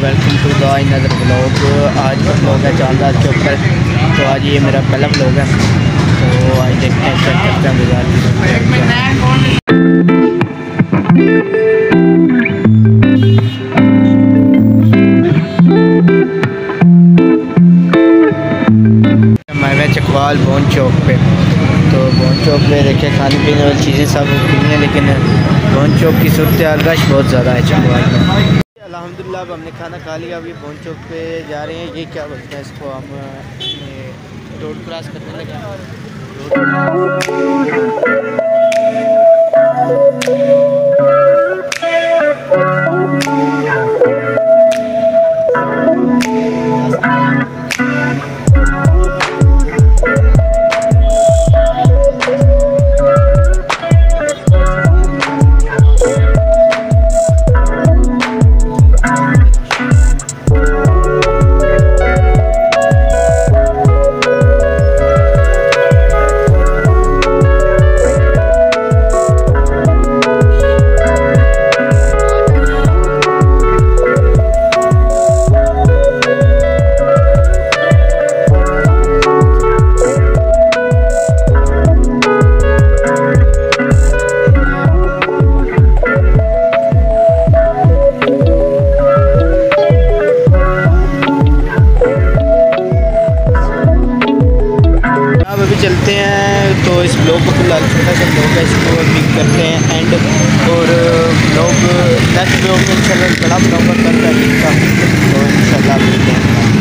Welcome to the another vlog. आज का vlog है चांदा चौक पर। तो आज ये मेरा पहला व्लॉग है। तो आज देखते हैं चेक करते हैं बाजार मैं चकवाल बोन चौक पे। तो बोन चौक पे देखिए खाने पीने वाली चीज़ें सब खुली हैं, लेकिन बोन चौक की सूरत रश बहुत ज़्यादा है चकवाल में। अल्हम्दुलिल्लाह अब हमने खाना खा लिया। अभी बोन चौक पे जा रहे हैं। ये क्या बोलते हैं इसको, हम रोड क्रॉस करने लगे। अभी चलते हैं। तो इस ब्लॉग को फिलहाल छोटा सा ब्लॉग है, इसको पिक करते हैं एंड। और ब्लॉग नेक्स्ट ब्लॉग में इंशाल्लाह बड़ा बनाऊंगा कल का दिन का। तो इंशाल्लाह मिलते हैं।